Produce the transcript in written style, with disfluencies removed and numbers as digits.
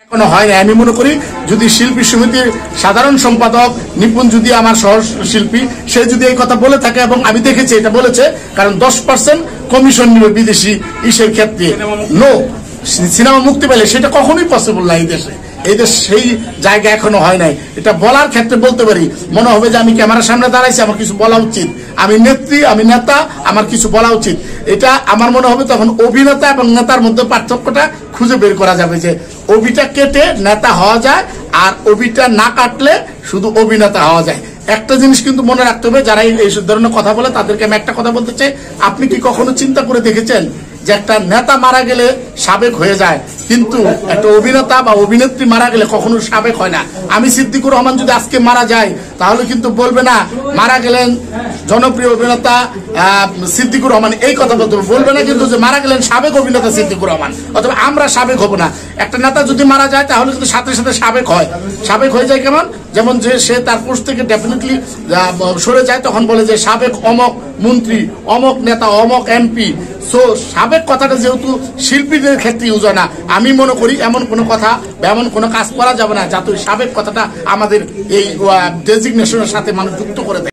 এখনো হয় না। আমি মনে করি যদি শিল্পী সমিতির সাধারণ সম্পাদক নিপুণ যদি আমার সহ শিল্পী সে যদি এই কথা বলে থাকে, এবং আমি দেখেছি এটা বলেছে, কারণ 10% কমিশন নিবে বিদেশি ইসের ক্ষেত্রে, নো সিনেমা মুক্তি পেলে সেটা কখনোই পসিবল না। এই দেশ সেই জায়গা এখনো হয় নাই। এটা বলার ক্ষেত্রে বলতে পারি, মনে হবে যে আমি ক্যামেরার সামনে দাঁড়াইছি, আমার কিছু বলা উচিত, আমি নেত্রী, আমি নেতা, আমার কিছু বলা উচিত। এটা আমার মনে হবে তখন অভিনেতা এবং নেতার মধ্যে পার্থক্যটা খুঁজে বের করা যাবে, যে অভিটা কেটে নেতা হওয়া যায় আর অভিটা না কাটলে শুধু অভিনেতা হওয়া যায়। একটা জিনিস কিন্তু মনে রাখতে হবে, যারা এই ধরনের কথা বলে তাদেরকে আমি একটা কথা বলতে চাই, আপনি কি কখনো চিন্তা করে দেখেছেন যে একটা নেতা মারা গেলে সাবেক হয়ে যায়, কিন্তু একটা অভিনেতা বা অভিনেত্রী মারা গেলে কখনো সাবেক হয় না। আমি সিদ্দিকুর রহমান যদি আজকে মারা যায় তাহলে কিন্তু বলবে না মারা গেলেন জনপ্রিয় অভিনেতা সিদ্দিকুর রহমান, এই কথা বলবে না কিন্তু যে মারা গেলেন সাবেক অভিনেতা সিদ্দিকুর রহমান, অথবা আমরা সাবেক হব না। একটা নেতা যদি মারা যায় তাহলে কিন্তু সাথে সাথে সাবেক হয়। সাবেক হয়ে যায় কেমন, যেমন যে সে তার পোস্ট থেকে ডেফিনেটলি সরে যায়, তখন বলে যে সাবেক অমক মন্ত্রী, অমক নেতা, অমক এমপি। সো সাবেক কথাটা যেহেতু শিল্পীদের ক্ষেত্রে ইউজ হয় না, আমি মনে করি এমন কোনো কথা বা এমন কোনো কাজ করা যাবে না যাতে সাবেক কথাটা আমাদের এই ডেজিগনেশনের সাথে মানুষ যুক্ত করে দেয়।